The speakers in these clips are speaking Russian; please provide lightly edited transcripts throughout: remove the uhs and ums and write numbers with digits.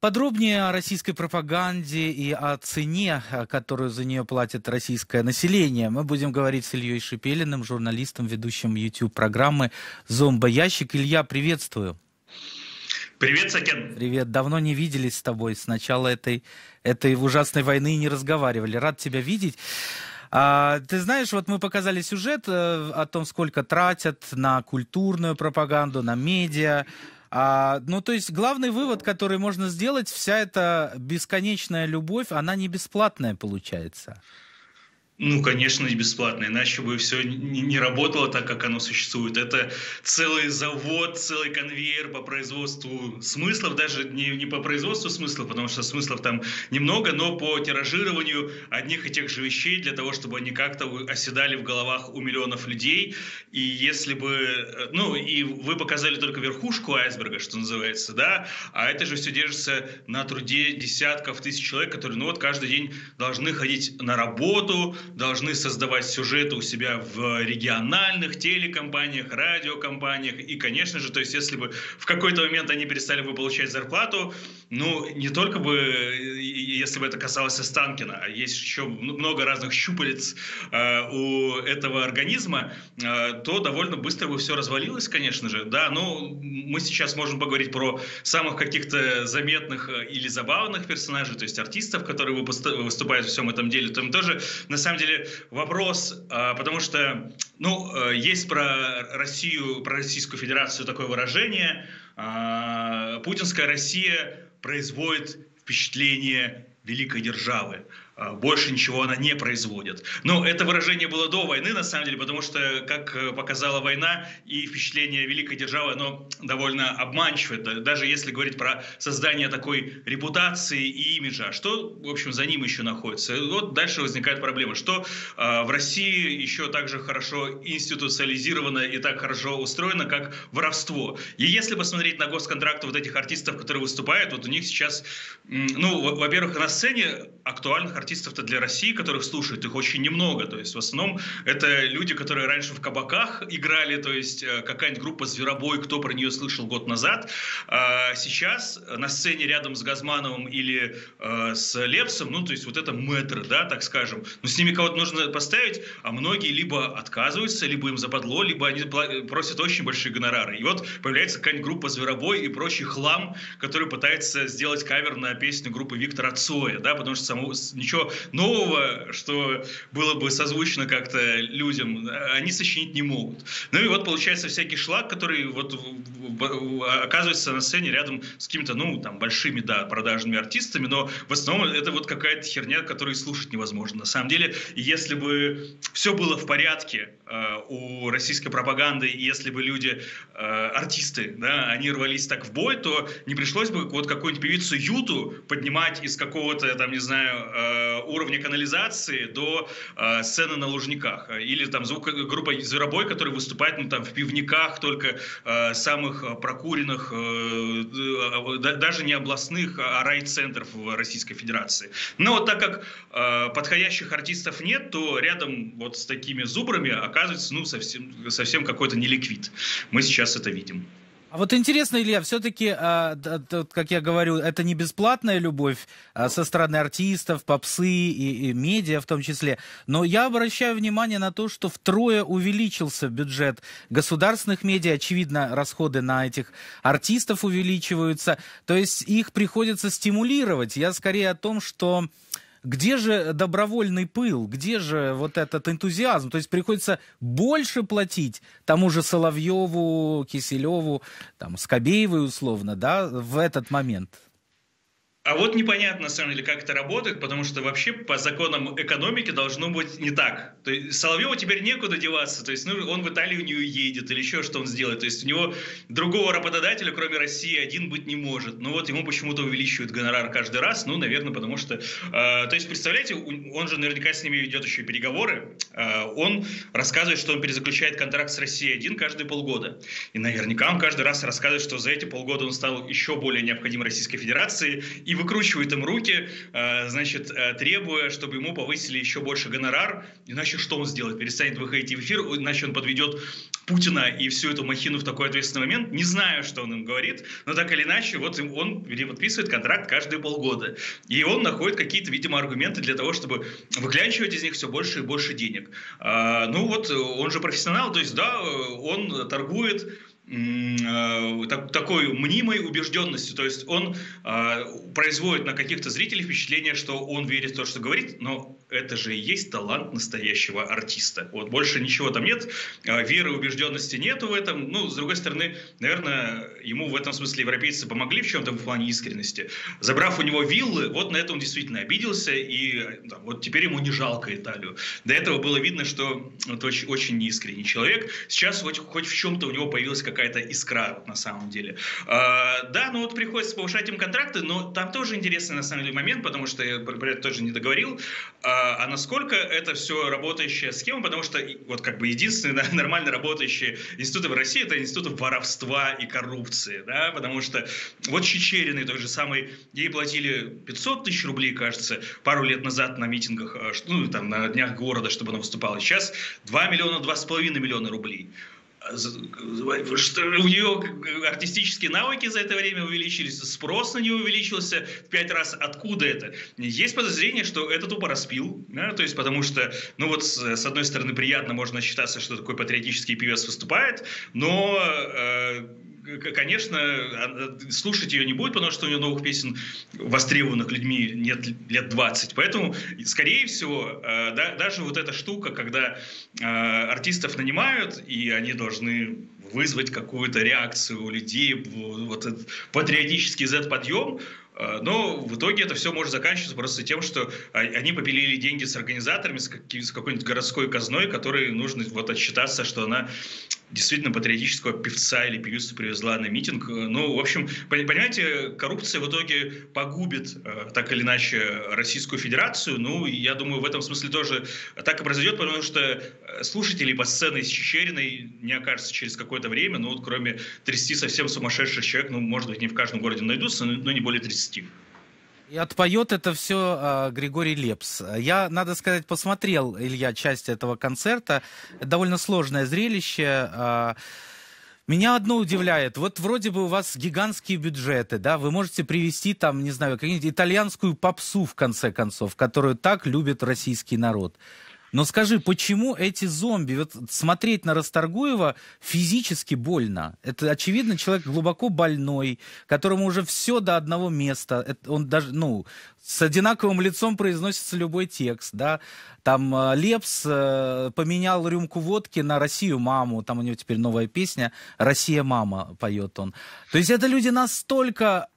Подробнее о российской пропаганде и о цене, которую за нее платит российское население, мы будем говорить с Ильей Шипелиным, журналистом, ведущим YouTube-программы «Зомбоящик». Илья, приветствую. Привет, Сакен. Привет. Давно не виделись с тобой. С начала этой ужасной войны не разговаривали. Рад тебя видеть. Ты знаешь, вот мы показали сюжет о том, сколько тратят на культурную пропаганду, на медиа. То есть главный вывод, который можно сделать, вся эта бесконечная любовь, она не бесплатная получается. Ну, конечно, не бесплатно, иначе бы все не работало так, как оно существует. Это целый завод, целый конвейер по производству смыслов, даже не по производству смыслов, потому что смыслов там немного, но по тиражированию одних и тех же вещей для того, чтобы они как-то оседали в головах у миллионов людей. И если бы, и вы показали только верхушку айсберга, что называется, да, а это же все держится на труде десятков тысяч человек, которые, каждый день должны ходить на работу, должны создавать сюжеты у себя в региональных телекомпаниях, радиокомпаниях. И, конечно же, то есть, если бы в какой-то момент они перестали бы получать зарплату, не только бы, если бы это касалось Останкина, а есть еще много разных щупалец у этого организма, то довольно быстро бы все развалилось, конечно же. Да, мы сейчас можем поговорить про самых каких-то заметных или забавных персонажей, то есть артистов, которые выступают в всем этом деле. Там тоже, на самом деле, вопрос, потому что, есть про Россию, про Российскую Федерацию такое выражение: путинская Россия производит впечатление великой державы. Больше ничего она не производит. Но это выражение было до войны, на самом деле, потому что, как показала война, и впечатление великой державы, оно довольно обманчивое. Даже если говорить про создание такой репутации и имиджа, что, в общем, за ним еще находится. Вот дальше возникает проблема, что в России еще так же хорошо институциализировано и так хорошо устроено, как воровство. И если посмотреть на госконтракты вот этих артистов, которые выступают, вот у них сейчас, во-первых, на сцене актуальных артистов-то для России, которых слушают, их очень немного. То есть в основном это люди, которые раньше в кабаках играли, то есть какая-нибудь группа «Зверобой», кто про нее слышал год назад. А сейчас на сцене рядом с Газмановым или с Лепсом, то есть вот это мэтры, да, так скажем. Но с ними кого-то нужно поставить, а многие либо отказываются, либо им западло, либо они просят очень большие гонорары. И вот появляется какая-нибудь группа «Зверобой» и прочий хлам, который пытается сделать кавер на песню группы Виктора Цоя, да, потому что ничего нового, что было бы созвучно как-то людям, они сочинить не могут. И вот получается всякий шлак, который вот оказывается на сцене рядом с какими-то, большими, да, продажными артистами, но в основном это вот какая-то херня, которую слушать невозможно. На самом деле, если бы все было в порядке у российской пропаганды, и если бы люди, артисты, да, они рвались так в бой, то не пришлось бы вот какую-нибудь певицу Юту поднимать из какого-то, там, не знаю, уровня канализации до сцены на Лужниках. Или там группа «Зверобой», которая выступает в пивниках, только самых прокуренных, даже не областных, а райцентров в Российской Федерации. Но вот так как подходящих артистов нет, то рядом вот с такими зубрами оказывается совсем какой-то неликвид. Мы сейчас это видим. А вот интересно, Илья, все-таки, как я говорю, это не бесплатная любовь со стороны артистов, попсы и медиа в том числе. Но я обращаю внимание на то, что втрое увеличился бюджет государственных медиа. Очевидно, расходы на этих артистов увеличиваются. То есть их приходится стимулировать. Я скорее о том, что... Где же добровольный пыл? Где же вот этот энтузиазм? То есть приходится больше платить тому же Соловьеву, Киселеву, Скобеевой условно, да, в этот момент? А вот непонятно, на самом деле, как это работает, потому что вообще по законам экономики должно быть не так. То есть Соловьеву теперь некуда деваться, то есть он в Италию не уедет или еще что он сделает. То есть у него другого работодателя, кроме России, один быть не может. Но вот ему почему-то увеличивают гонорар каждый раз, наверное, потому что... то есть, представляете, он же наверняка с ними ведет еще переговоры. Он рассказывает, что он перезаключает контракт с Россией-1 каждые полгода. И наверняка он каждый раз рассказывает, что за эти полгода он стал еще более необходим Российской Федерации. И выкручивает им руки, значит, требуя, чтобы ему повысили еще больше гонорар, иначе что он сделает? Перестанет выходить в эфир, иначе он подведет Путина и всю эту махину в такой ответственный момент. Не знаю, что он им говорит, но так или иначе, вот он переподписывает контракт каждые полгода. И он находит какие-то, видимо, аргументы для того, чтобы выклянчивать из них все больше и больше денег. Ну вот, он же профессионал, то есть, да, он торгует такой мнимой убежденностью, то есть он производит на каких-то зрителей впечатление, что он верит в то, что говорит, но это же и есть талант настоящего артиста. Вот больше ничего там нет, веры и убежденности нету в этом. Ну, с другой стороны, наверное, ему в этом смысле европейцы помогли в чем-то в плане искренности. Забрав у него виллы, вот на это он действительно обиделся, и там, вот теперь ему не жалко Италию. До этого было видно, что это очень, очень неискренний человек. Сейчас хоть в чем-то у него появилась какая-то искра на самом деле. Да, ну вот приходится повышать им контракты, но там тоже интересный на самом деле момент, потому что я про это тоже не договорил. А насколько это все работающая схема, потому что вот как бы единственные нормально работающие институты в России — это институты воровства и коррупции, да, потому что вот Чичериной той же самой, ей платили 500 тысяч рублей, кажется, пару лет назад на митингах, ну там на днях города, чтобы она выступала. Сейчас 2 миллиона, 2,5 миллиона рублей. Что у нее артистические навыки за это время увеличились, спрос на нее увеличился в 5 раз. Откуда это? Есть подозрение, что это тупо распил, да? То есть потому что, ну вот с одной стороны приятно, можно считаться, что такой патриотический певец выступает, но конечно, слушать ее не будет, потому что у нее новых песен, востребованных людьми, нет лет 20. Поэтому, скорее всего, даже вот эта штука, когда артистов нанимают, и они должны вызвать какую-то реакцию у людей, вот этот патриотический Z-подъем, но в итоге это все может заканчиваться просто тем, что они попилили деньги с организаторами, с какой-нибудь городской казной, которой нужно вот отчитаться, что она действительно патриотического певца или певицу привезла на митинг. Ну, в общем, понимаете, коррупция в итоге погубит так или иначе Российскую Федерацию. Ну, я думаю, в этом смысле тоже так и произойдет, потому что слушателей по сцене с Чичериной не окажется через какое-то время. Ну, вот кроме 30 совсем сумасшедших человек, ну, может быть, не в каждом городе найдутся, но не более 30. И отпоет это все Григорий Лепс. Я, надо сказать, посмотрел, Илья, часть этого концерта. Это довольно сложное зрелище. Меня одно удивляет. Вот вроде бы у вас гигантские бюджеты, да, вы можете привести там, не знаю, какую-нибудь итальянскую попсу, в конце концов, которую так любит российский народ. Но скажи, почему эти зомби, вот смотреть на Расторгуева физически больно? Это, очевидно, человек глубоко больной, которому уже все до одного места. Он даже, ну, с одинаковым лицом произносится любой текст, да. Там Лепс поменял рюмку водки на «Россию, маму». Там у него теперь новая песня «Россия, мама» поет он. То есть это люди настолько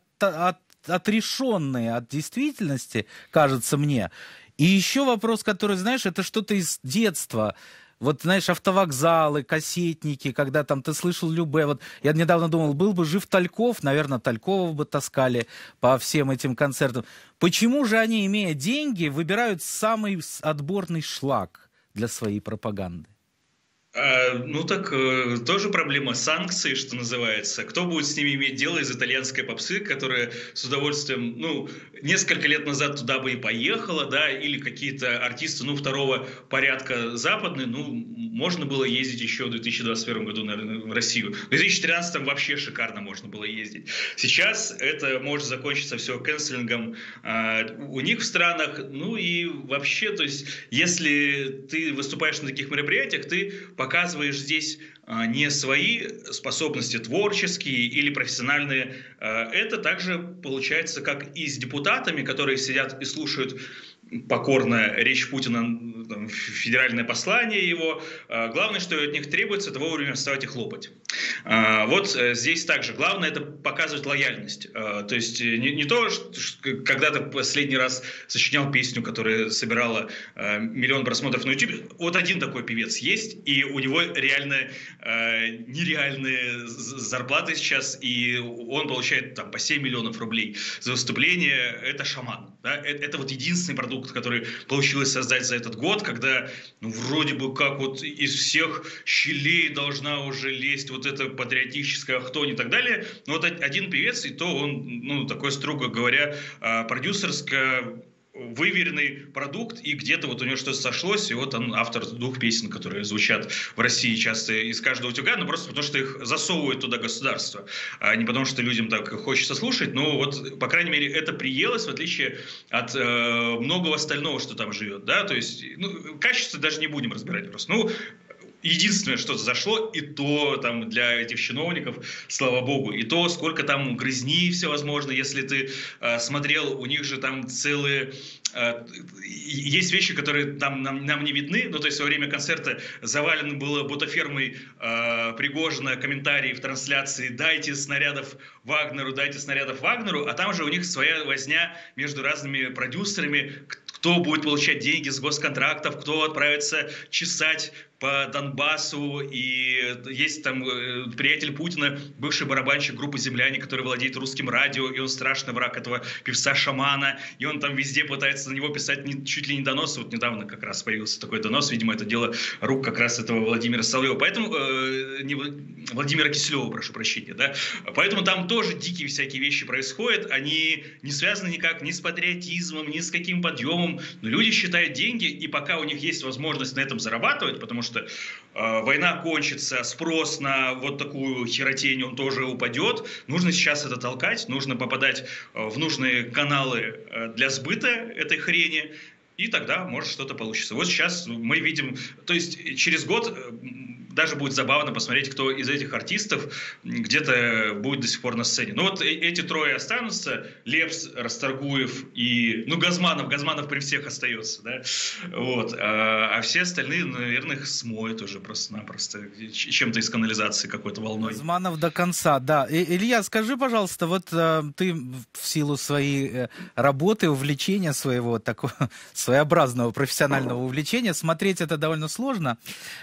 отрешенные от действительности, кажется мне. И еще вопрос, который, знаешь, это что-то из детства. Вот, знаешь, автовокзалы, кассетники, когда там ты слышал Любэ. Вот я недавно думал, был бы жив Тальков, наверное, Талькова бы таскали по всем этим концертам. Почему же они, имея деньги, выбирают самый отборный шлак для своей пропаганды? Ну так, тоже проблема санкций, что называется. Кто будет с ними иметь дело из итальянской попсы, которая с удовольствием, ну, несколько лет назад туда бы и поехала, да, или какие-то артисты, ну, второго порядка западные, ну, можно было ездить еще в 2021 году, наверное, в Россию. В 2013 вообще шикарно можно было ездить. Сейчас это может закончиться все канцелингом у них в странах, ну и вообще, то есть, если ты выступаешь на таких мероприятиях, ты показываешь здесь не свои способности творческие или профессиональные. Это также получается как и с депутатами, которые сидят и слушают покорно речь Путина, там, федеральное послание его. Главное, что от них требуется, это вовремя вставать и хлопать. Вот здесь также главное — это показывать лояльность. То есть не то, что когда-то последний раз сочинял песню, которая собирала миллион просмотров на YouTube. Вот один такой певец есть, и у него реально нереальные зарплаты сейчас, и он получает там по 7 миллионов рублей за выступление. Это шаман. Да? Это вот единственный продукт продукт, который получилось создать за этот год, когда ну, вроде бы как вот из всех щелей должна уже лезть вот эта патриотическая хтонь и так далее. Но вот один певец, и то он, ну, такой, строго говоря, продюсерско выверенный продукт, и где-то вот у него что-то сошлось, и вот он автор 2 песен, которые звучат в России часто из каждого утюга, но просто потому, что их засовывает туда государство, а не потому, что людям так хочется слушать, но вот, по крайней мере, это приелось, в отличие от многого остального, что там живет, да, то есть, ну, качество даже не будем разбирать просто, ну, единственное, что зашло, и то там для этих чиновников, слава богу, и то, сколько там грызни всевозможно, если ты смотрел, у них же там целые... есть вещи, которые там нам не видны, ну, то есть во время концерта завалено было ботафермой Пригожина комментарии в трансляции «дайте снарядов Вагнеру», а там же у них своя возня между разными продюсерами, кто будет получать деньги с госконтрактов, кто отправится чесать по Донбассу, и есть там приятель Путина, бывший барабанщик группы «Земляне», который владеет русским радио, и он страшный враг этого певца-шамана, и он там везде пытается на него писать чуть ли не доносы. Вот недавно как раз появился такой донос, видимо, это дело рук как раз этого Владимира Соловьева, поэтому, Владимира Киселева, прошу прощения, да, поэтому там тоже дикие всякие вещи происходят, они не связаны никак ни с патриотизмом, ни с каким подъемом, но люди считают деньги, и пока у них есть возможность на этом зарабатывать, потому что война кончится, спрос на вот такую херотень, он тоже упадет. Нужно сейчас это толкать, нужно попадать в нужные каналы для сбыта этой хрени, и тогда, может, что-то получится. Вот сейчас мы видим, то есть через год даже будет забавно посмотреть, кто из этих артистов где-то будет до сих пор на сцене. Ну вот эти трое останутся, Лепс, Расторгуев и, ну, Газманов при всех остается, да, вот, а все остальные, наверное, их смоют уже просто-напросто чем-то из канализации какой-то волной. Газманов до конца, да. Илья, скажи, пожалуйста, вот ты в силу своей работы, увлечения своего такого своеобразного профессионального увлечения, смотреть это довольно сложно,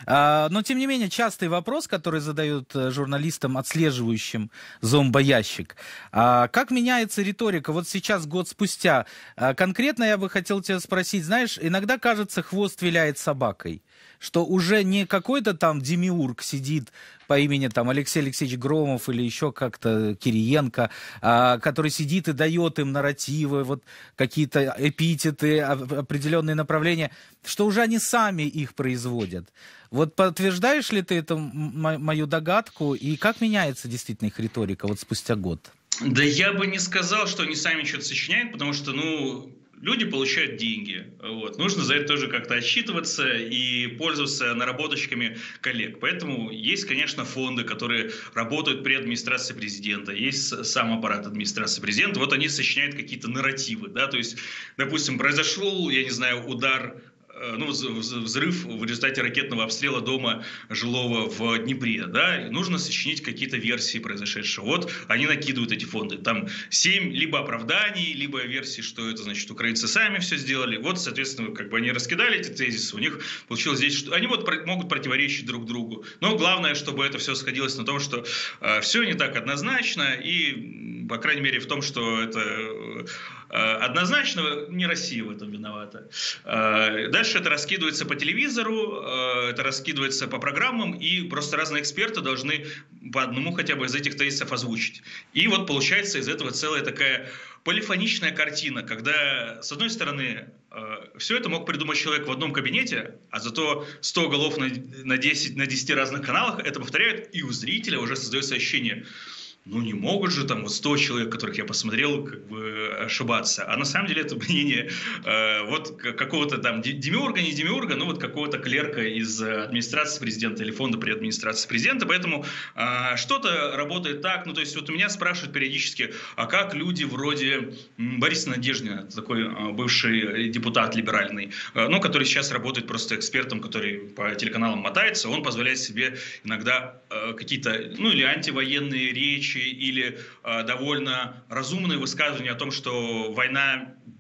но тем не менее частый вопрос, который задают журналистам, отслеживающим зомбоящик. Как меняется риторика вот сейчас, год спустя? Конкретно я бы хотел тебя спросить, знаешь, иногда кажется, хвост виляет собакой, что уже не какой-то там демиург сидит по имени там Алексей Алексеевич Громов или еще как-то Кириенко, который сидит и дает им нарративы, вот какие-то эпитеты, определенные направления, что уже они сами их производят. Вот подтверждаешь ли ты эту мою догадку, и как меняется действительно их риторика вот спустя год? Да я бы не сказал, что они сами что-то сочиняют, потому что, ну, люди получают деньги. Вот. Нужно за это тоже как-то отчитываться и пользоваться наработочками коллег. Поэтому есть, конечно, фонды, которые работают при администрации президента. Есть сам аппарат администрации президента. Вот они сочиняют какие-то нарративы. Да? То есть, допустим, произошел, я не знаю, удар, ну, взрыв в результате ракетного обстрела дома жилого в Днепре, да, и нужно сочинить какие-то версии произошедшего. Вот они накидывают эти фонды. Там 7 либо оправданий, либо версий, что это значит, украинцы сами все сделали. Вот, соответственно, как бы они раскидали эти тезисы, у них получилось здесь, что они вот могут противоречить друг другу. Но главное, чтобы это все сходилось на том, что все не так однозначно, и, по крайней мере, в том, что это однозначно не Россия в этом виновата. Дальше это раскидывается по телевизору, это раскидывается по программам, и просто разные эксперты должны по одному хотя бы из этих тезисов озвучить. И вот получается из этого целая такая полифоничная картина, когда, с одной стороны, все это мог придумать человек в одном кабинете, а зато 100 голов на 10 разных каналах это повторяют, и у зрителя уже создается ощущение: ну, не могут же там вот 100 человек, которых я посмотрел, как бы ошибаться. А на самом деле это мнение вот какого-то там демиурга, не демиурга, но вот какого-то клерка из администрации президента или фонда при администрации президента. Поэтому что-то работает так. Ну, то есть вот у меня спрашивают периодически, а как люди вроде Бориса Надеждина, такой бывший депутат либеральный, ну, который сейчас работает просто экспертом, который по телеканалам мотается, он позволяет себе иногда какие-то, ну, или антивоенные речи, или довольно разумные высказывания о том, что война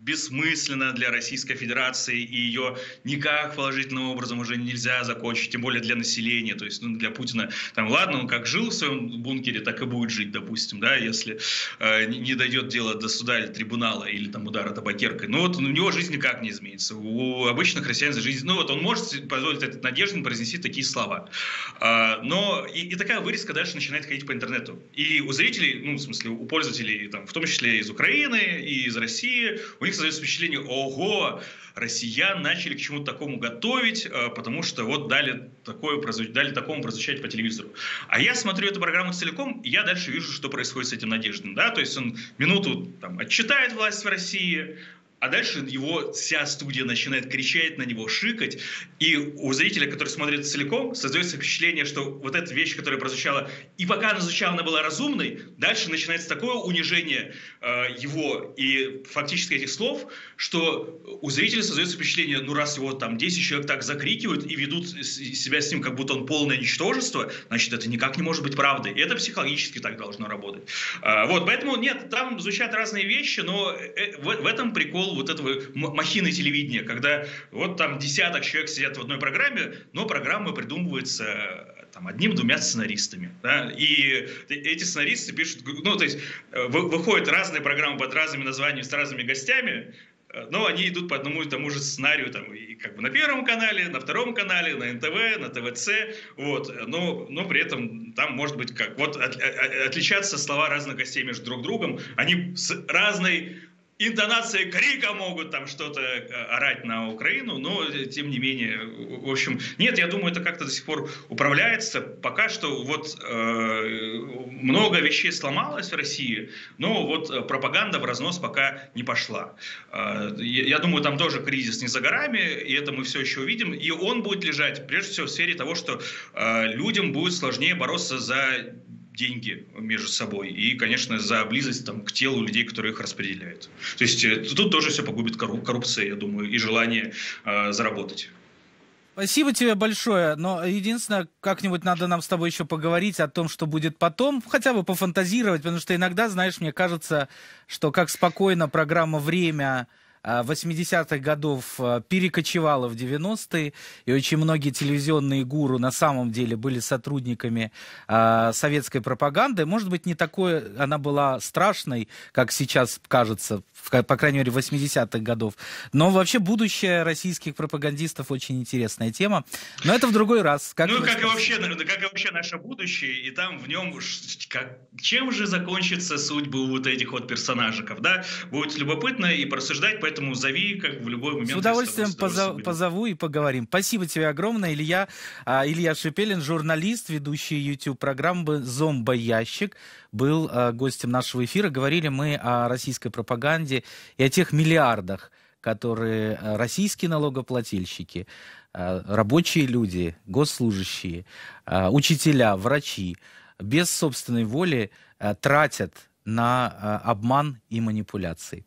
бессмысленно для Российской Федерации, и ее никак положительным образом уже нельзя закончить, тем более для населения. То есть, ну, для Путина, там, ладно, он как жил в своем бункере, так и будет жить, допустим, да, если не дойдет дело до суда или трибунала, или там удара табакеркой. Но вот у него жизнь никак не изменится. У обычных россиян жизнь, ну вот он может позволить этот Надеждин произнести такие слова. Но и такая вырезка дальше начинает ходить по интернету. И у зрителей, ну, в смысле, у пользователей, там, в том числе из Украины и из России, у них создается впечатление: ого, россиян начали к чему-то такому готовить, потому что вот дали такому прозвучать по телевизору. А я смотрю эту программу целиком, и я дальше вижу, что происходит с этим Надеждиным. Да? То есть он минуту там отчитает власть в России, а дальше его вся студия начинает кричать на него, шикать. И у зрителя, который смотрит целиком, создается впечатление, что вот эта вещь, которая прозвучала, и пока она звучала, она была разумной, дальше начинается такое унижение его и фактически этих слов, что у зрителя создается впечатление: ну раз его там 10 человек так закрикивают и ведут себя с ним, как будто он полное ничтожество, значит, это никак не может быть правдой. И это психологически так должно работать. Вот, поэтому нет, там звучат разные вещи, но в этом прикол вот этого махины телевидения, когда вот там десяток человек сидят в одной программе, но программа придумывается там одним-двумя сценаристами. Да? И эти сценаристы пишут, ну, то есть выходят разные программы под разными названиями, с разными гостями, но они идут по одному и тому же сценарию, там, и как бы на Первом канале, на Втором канале, на НТВ, на ТВЦ, вот, но при этом там может быть как, вот отличаться слова разных гостей между друг другом, они с разной интонацией крика могут там что-то орать на Украину, но тем не менее, в общем, нет, я думаю, это как-то до сих пор управляется. Пока что вот много вещей сломалось в России, но вот пропаганда в разнос пока не пошла. Я думаю, там тоже кризис не за горами, и это мы все еще увидим, и он будет лежать прежде всего в сфере того, что людям будет сложнее бороться за деньги между собой и, конечно, за близость там, к телу людей, которые их распределяют. То есть тут тоже все погубит коррупция, я думаю, и желание заработать. Спасибо тебе большое, но единственное, как-нибудь надо нам с тобой еще поговорить о том, что будет потом, хотя бы пофантазировать, потому что иногда, знаешь, мне кажется, что как спокойно программа «Время» 80-х годов перекочевала в 90-е, и очень многие телевизионные гуру на самом деле были сотрудниками советской пропаганды. Может быть, не такой она была страшной, как сейчас кажется, по крайней мере, 80-х годов. Но вообще будущее российских пропагандистов очень интересная тема. Но это в другой раз. Как и вообще наше будущее, и там в нем чем же закончится судьба вот этих вот персонажиков, да? Будет любопытно и просуждать, поэтому зови, как в любой момент. С удовольствием позову и поговорим. Спасибо тебе огромное, Илья. Илья Шипелин, журналист, ведущий YouTube-программы «Зомбоящик», был гостем нашего эфира. Говорили мы о российской пропаганде и о тех миллиардах, которые российские налогоплательщики, рабочие люди, госслужащие, учителя, врачи без собственной воли тратят на обман и манипуляции.